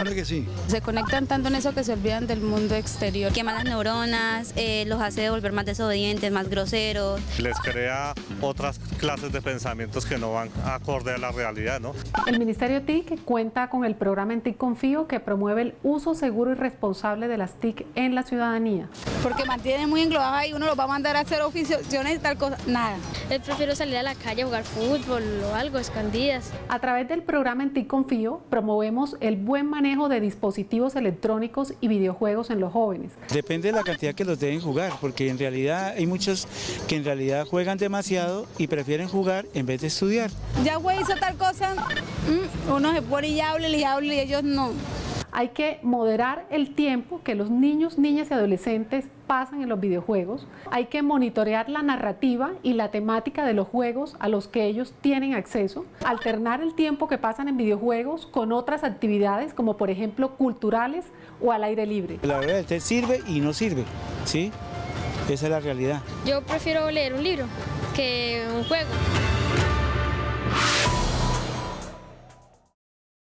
Claro que sí. Se conectan tanto en eso que se olvidan del mundo exterior. Quema las neuronas, los hace devolver más desobedientes, más groseros. Les crea otras clases de pensamientos que no van acorde a la realidad, ¿no? El Ministerio TIC cuenta con el programa En TIC Confío, que promueve el uso seguro y responsable de las TIC en la ciudadanía. Porque mantienen muy englobados ahí, uno los va a mandar a hacer oficiones y tal cosa, nada. Prefiero salir a la calle a jugar fútbol o algo, escondidas. A través del programa En TIC Confío promovemos el buen manejo de dispositivos electrónicos y videojuegos en los jóvenes. Depende de la cantidad que los deben jugar, porque en realidad hay muchos que en realidad juegan demasiado y prefieren jugar en vez de estudiar. Ya güey hizo tal cosa, uno se pone y hable y ellos no. Hay que moderar el tiempo que los niños, niñas y adolescentes pasan en los videojuegos. Hay que monitorear la narrativa y la temática de los juegos a los que ellos tienen acceso. Alternar el tiempo que pasan en videojuegos con otras actividades, como por ejemplo culturales o al aire libre. La verdad, sirve y no sirve, ¿sí? Esa es la realidad. Yo prefiero leer un libro que un juego.